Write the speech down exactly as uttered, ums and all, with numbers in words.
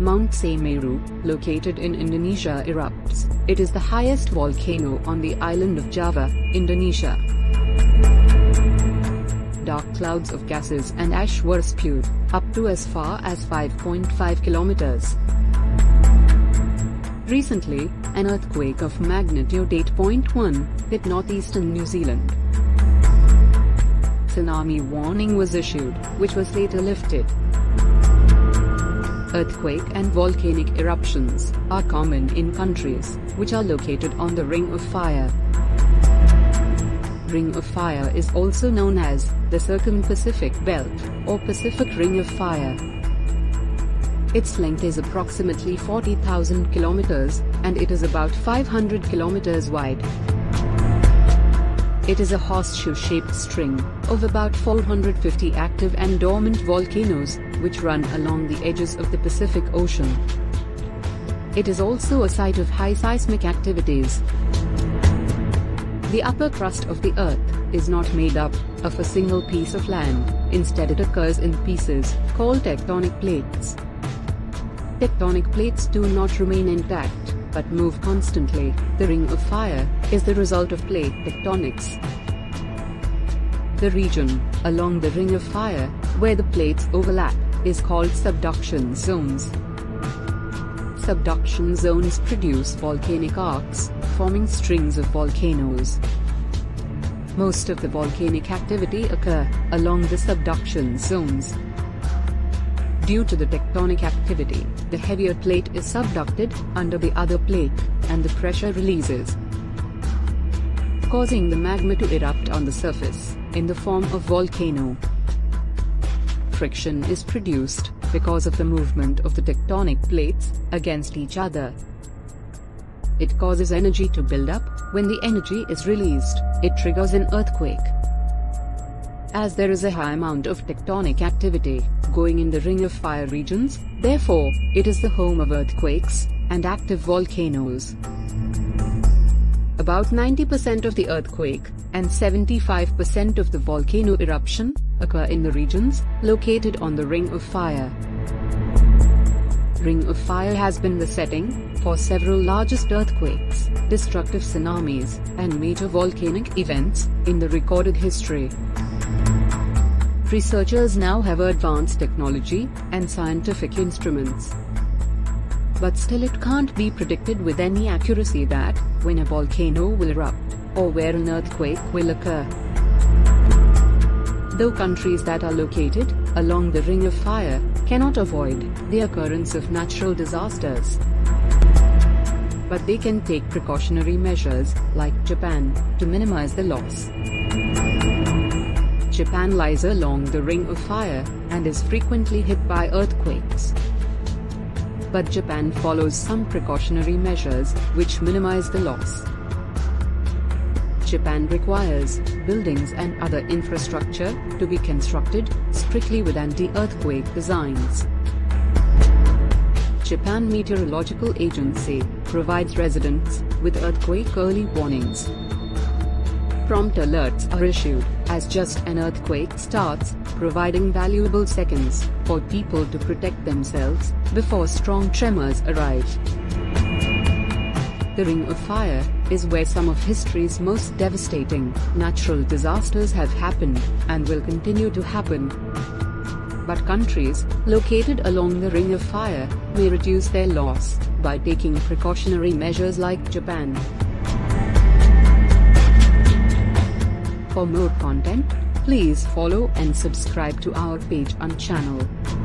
Mount Semeru, located in Indonesia, erupts. It is the highest volcano on the island of Java, Indonesia. Dark clouds of gases and ash were spewed, up to as far as five point five kilometers. Recently, an earthquake of magnitude eight point one hit northeastern New Zealand. Tsunami warning was issued, which was later lifted. Earthquake and volcanic eruptions are common in countries which are located on the Ring of Fire. Ring of Fire is also known as the Circum-Pacific Belt or Pacific Ring of Fire. Its length is approximately forty thousand kilometers, and it is about five hundred kilometers wide. It is a horseshoe-shaped string of about four hundred fifty active and dormant volcanoes, which run along the edges of the Pacific Ocean. It is also a site of high seismic activities. The upper crust of the Earth is not made up of a single piece of land, instead it occurs in pieces, called tectonic plates. Tectonic plates do not remain intact, but move constantly. The Ring of Fire is the result of plate tectonics. The region along the Ring of Fire, where the plates overlap, is called subduction zones. Subduction zones produce volcanic arcs, forming strings of volcanoes. Most of the volcanic activity occur along the subduction zones. Due to the tectonic activity, the heavier plate is subducted under the other plate, and the pressure releases, causing the magma to erupt on the surface, in the form of volcano. Friction is produced because of the movement of the tectonic plates against each other. It causes energy to build up. When the energy is released, it triggers an earthquake. As there is a high amount of tectonic activity going in the Ring of Fire regions, therefore, it is the home of earthquakes and active volcanoes. About ninety percent of the earthquake and seventy-five percent of the volcano eruption occur in the regions located on the Ring of Fire. Ring of Fire has been the setting for several largest earthquakes, destructive tsunamis, and major volcanic events in the recorded history. Researchers now have advanced technology and scientific instruments. But still it can't be predicted with any accuracy that when a volcano will erupt, or where an earthquake will occur. Though countries that are located along the Ring of Fire cannot avoid the occurrence of natural disasters, but they can take precautionary measures, like Japan, to minimize the loss. Japan lies along the Ring of Fire and is frequently hit by earthquakes. But Japan follows some precautionary measures which minimize the loss. Japan requires buildings and other infrastructure to be constructed strictly with anti-earthquake designs. Japan Meteorological Agency provides residents with earthquake early warnings. Prompt alerts are issued as just an earthquake starts, providing valuable seconds for people to protect themselves before strong tremors arrive. The Ring of Fire is where some of history's most devastating natural disasters have happened and will continue to happen. But countries located along the Ring of Fire may reduce their loss by taking precautionary measures like Japan. For more content, please follow and subscribe to our page and channel.